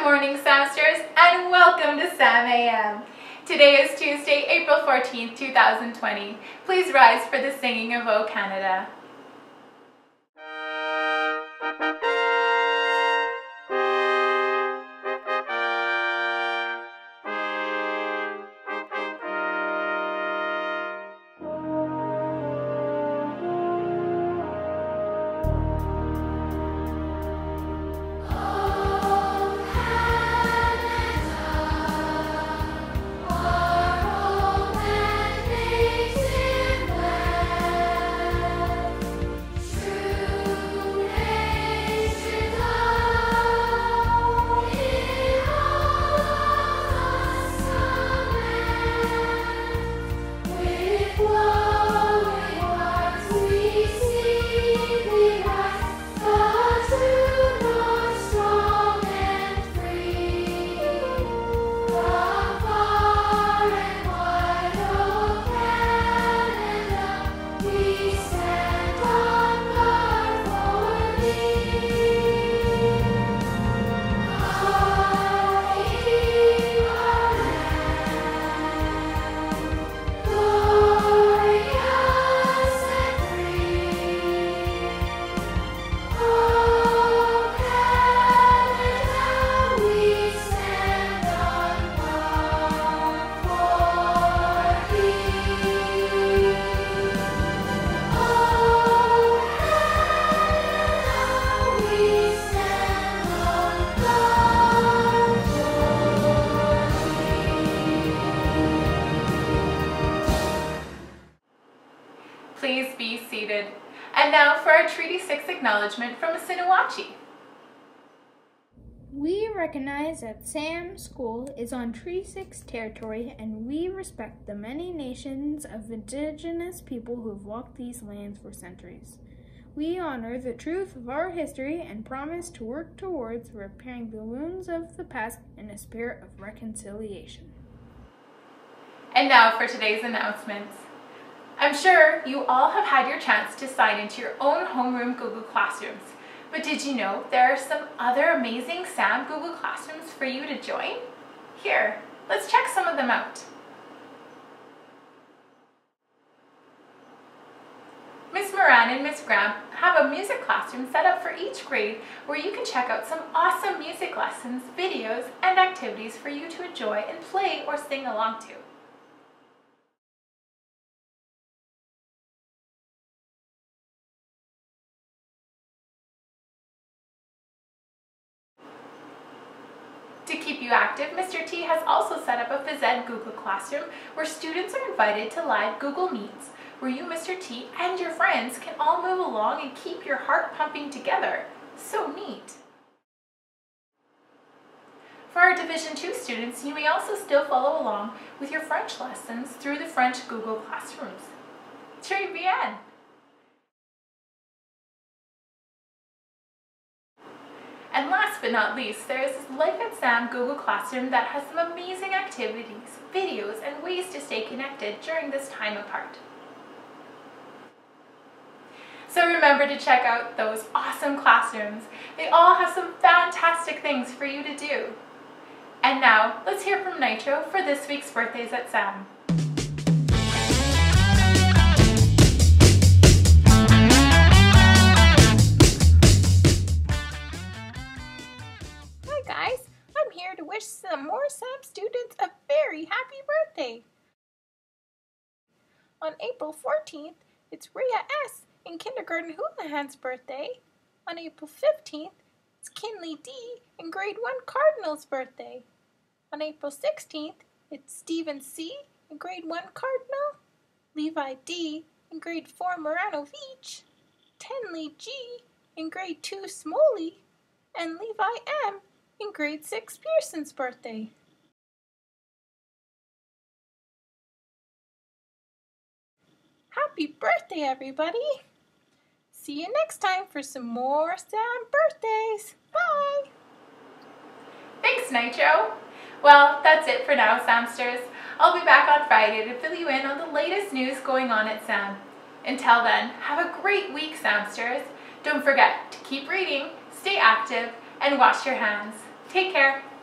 morning, Samsters, and welcome to Sam AM. Today is Tuesday, April 14th, 2020. Please rise for the singing of O Canada. Please be seated. And now for our Treaty 6 acknowledgement from Assiniboine. We recognize that Sam School is on Treaty 6 territory, and we respect the many nations of Indigenous people who have walked these lands for centuries. We honor the truth of our history and promise to work towards repairing the wounds of the past in a spirit of reconciliation. And now for today's announcements. I'm sure you all have had your chance to sign into your own homeroom Google Classrooms, but did you know there are some other amazing SAM Google Classrooms for you to join? Here, let's check some of them out. Miss Moran and Miss Graham have a music classroom set up for each grade where you can check out some awesome music lessons, videos, and activities for you to enjoy and play or sing along to. To keep you active, Mr. T has also set up a phys ed Google Classroom where students are invited to live Google Meets, where you, Mr. T, and your friends can all move along and keep your heart pumping together. So neat! For our Division 2 students, you may also still follow along with your French lessons through the French Google Classrooms. Très bien! And last but not least, there is this Life at Sam Google Classroom that has some amazing activities, videos, and ways to stay connected during this time apart. So remember to check out those awesome classrooms. They all have some fantastic things for you to do. And now, let's hear from Nitro for this week's Birthdays at Sam. To wish some more SAM students a very happy birthday. On April 14th, it's Rhea S. in Kindergarten Houlihan's birthday. On April 15th, it's Kinley D. in Grade 1 Cardinal's birthday. On April 16th, it's Stephen C. in Grade 1 Cardinal, Levi D. in Grade 4 Morano Beach, Tenley G. in Grade 2 Smoley, and Levi M. in Grade 6 Pearson's birthday. Happy birthday, everybody! See you next time for some more SAM birthdays. Bye! Thanks, Nitro! Well, that's it for now, Samsters. I'll be back on Friday to fill you in on the latest news going on at SAM. Until then, have a great week, Samsters. Don't forget to keep reading, stay active, and wash your hands. Take care.